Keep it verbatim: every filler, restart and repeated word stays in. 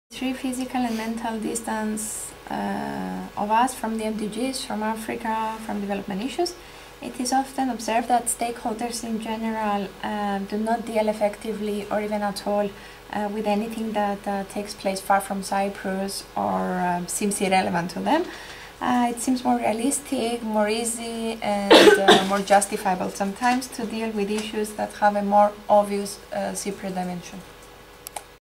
Three physical and mental distance uh, of us from the M D Gs, from Africa, from development issues. It is often observed that stakeholders in general uh, do not deal effectively or even at all uh, with anything that uh, takes place far from Cyprus or uh, seems irrelevant to them. Uh, it seems more realistic, more easy and uh, more justifiable sometimes to deal with issues that have a more obvious uh, Cypriot dimension.